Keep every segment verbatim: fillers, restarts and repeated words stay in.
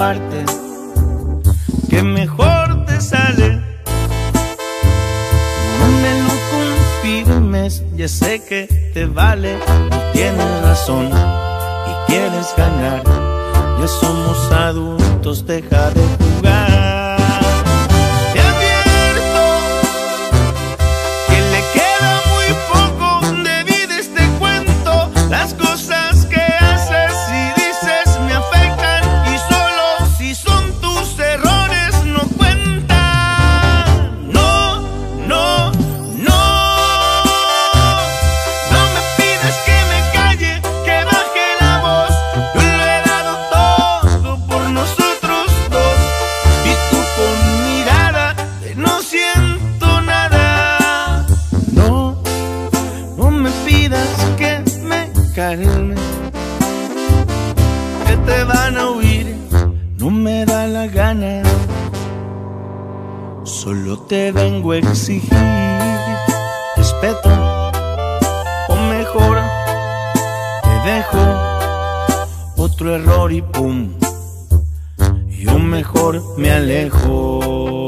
parte que mejor te sale. No me lo confirmes, ya sé que te vale. Tienes razón y quieres ganar. Ya somos adultos, deja de jugar. Te advierto que le queda muy poco de vida a este cuento. Las cosas que haces y dices me afectan, y solo si son tus errores no cuentan. No, no, no. No me pidas que me calle, que baje la voz. Yo lo he dado todo por nosotros dos, y tú con mirada de no siento nada. No, no me pidas que me calme, que te van a oír, no me da la gana. Solo te vengo a exigir respeto, o mejor te dejo otro error y pum, yo mejor me alejo.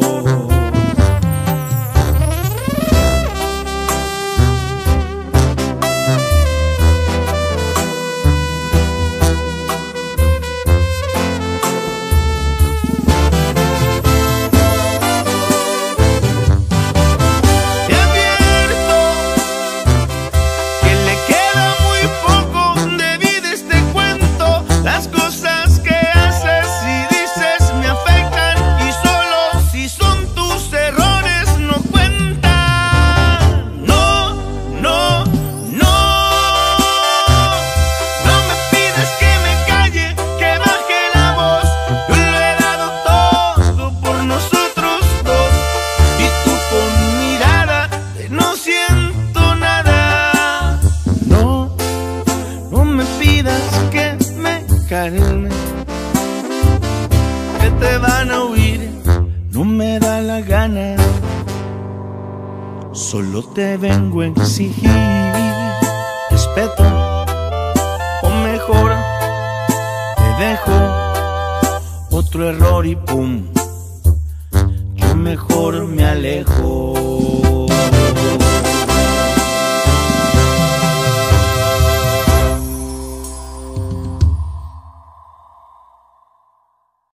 Te advierto que le queda muy poco de vida a este cuento. Las cosas que haces y dices me afectan, y solo si son tus errores no cuentan. No, no, no. No me pides que me calle, que baje la voz. Yo lo he dado todo por nosotros dos, y tú con mirada de no siento nada. No, no me pidas que me calme, que te van a oír, no me da la gana. Solo te vengo a exigir respeto, o mejor te dejo otro error y pum, yo mejor me alejo.